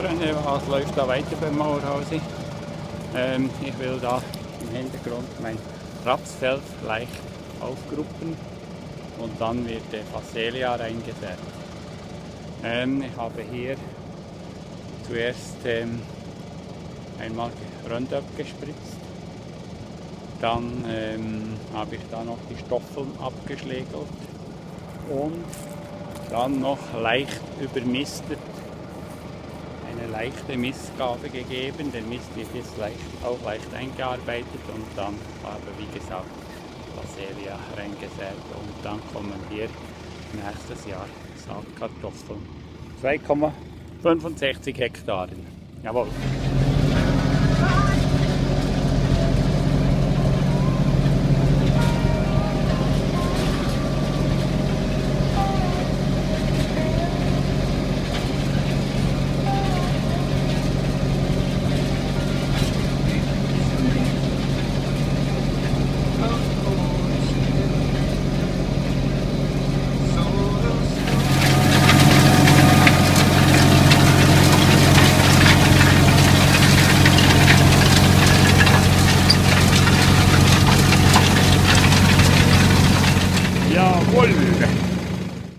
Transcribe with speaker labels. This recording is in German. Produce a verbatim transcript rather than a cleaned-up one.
Speaker 1: Freunde, was läuft da weiter beim Mauerhause? Ähm, ich will da im Hintergrund mein Rapsfeld leicht aufgruppen und dann wird der Phacelia reingesät. Ähm, ich habe hier zuerst ähm, einmal Roundup gespritzt, dann ähm, habe ich da noch die Stoffeln abgeschlägelt und dann noch leicht übermistet, eine leichte Mistgabe gegeben. Der Mist wird jetzt leicht, auch leicht eingearbeitet und dann habe, wie gesagt, Phacelia reingesät und dann kommen hier nächstes Jahr Saatkartoffeln. zwei Komma fünfundsechzig Hektaren. Jawohl.